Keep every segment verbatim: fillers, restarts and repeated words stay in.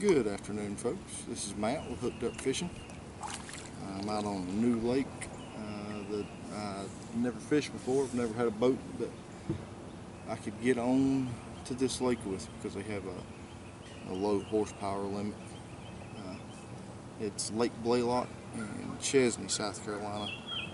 Good afternoon, folks. This is Matt with Hooked Up Fishing. I'm out on a new lake uh, that I've never fished before. I've never had a boat that I could get on to this lake with because they have a, a low horsepower limit. Uh, it's Lake Blalock in Chesney, South Carolina.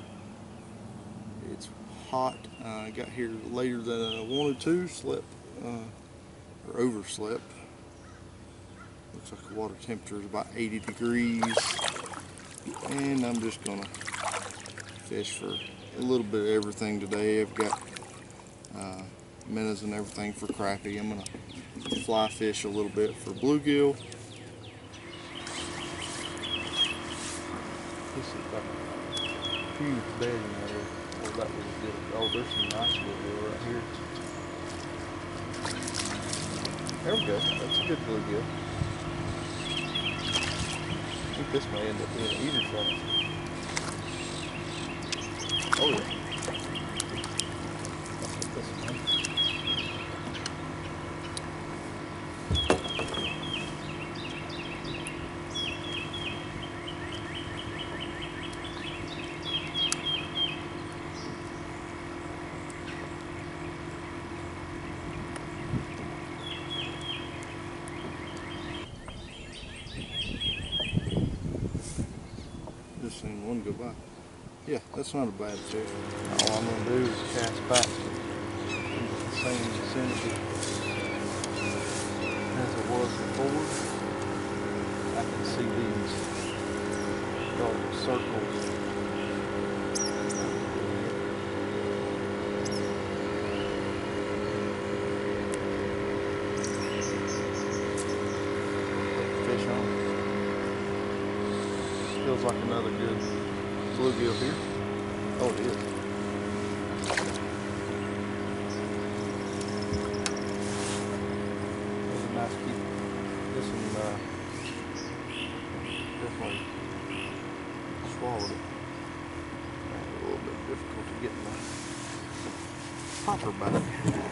It's hot. Uh, I got here later than I wanted to, slept uh, or overslept. Looks like the water temperature is about eighty degrees, and I'm just gonna fish for a little bit of everything today. I've got uh, minnows and everything for crappie. I'm gonna fly fish a little bit for bluegill. This is like a huge bedding there. Oh, that was good. Oh, there's some nice bluegill right here. There we go. That's a good bluegill. I think this may end up being an eater shot. Oh yeah. I'll put this one. Just seen one go by. Yeah, that's not a bad fish. All I'm going to do is cast back into the same vicinity as it was before. I can see these dark circles. Fish on. Feels like another good bluegill here. Oh, it is. That's a nice keep. This one uh, definitely swallowed it. A little bit difficult to get my popper back.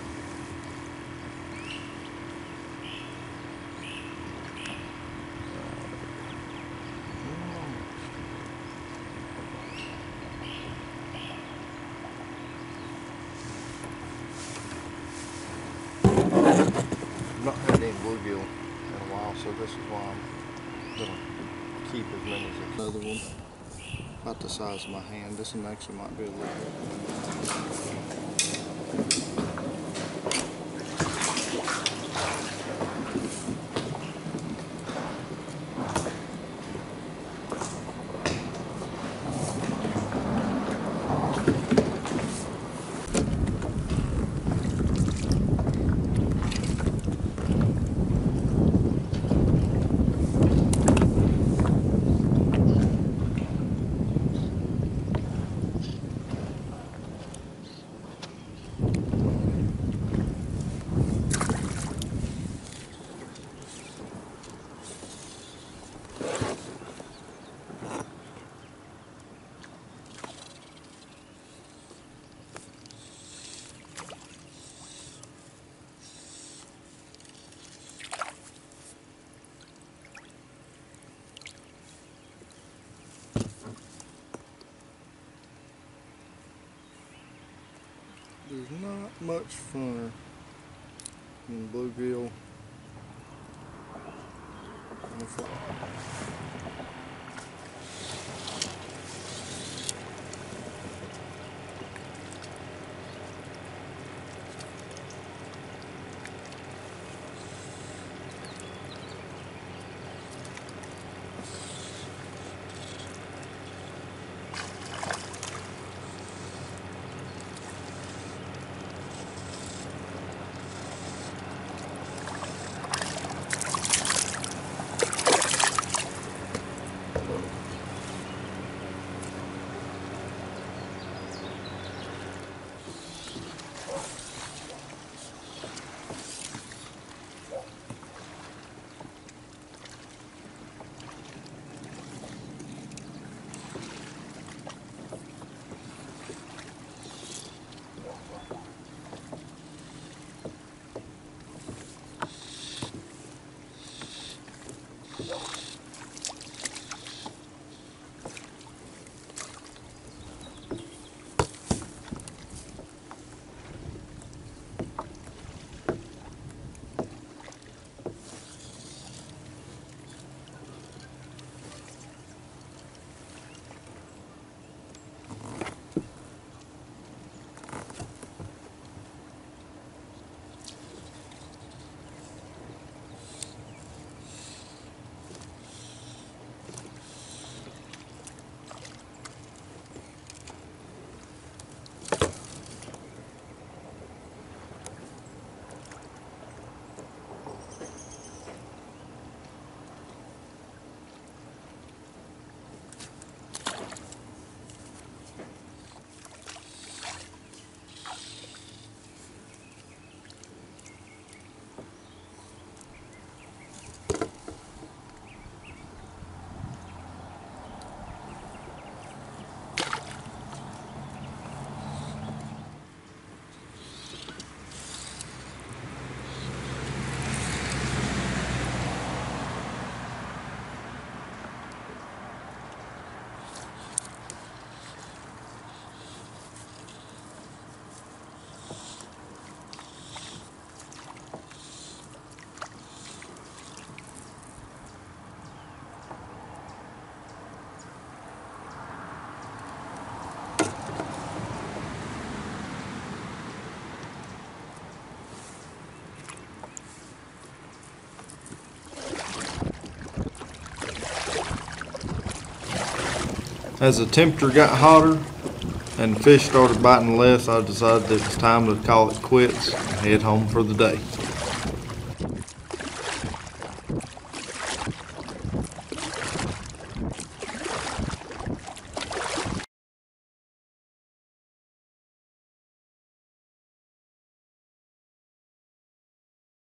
I've not had any bluegill in a while, so this is why I'm going to keep as many as another one. About the size of my hand. This one actually might be a little bit. There's not much funner than bluegill on the fly. As the temperature got hotter and fish started biting less, I decided that it was time to call it quits and head home for the day.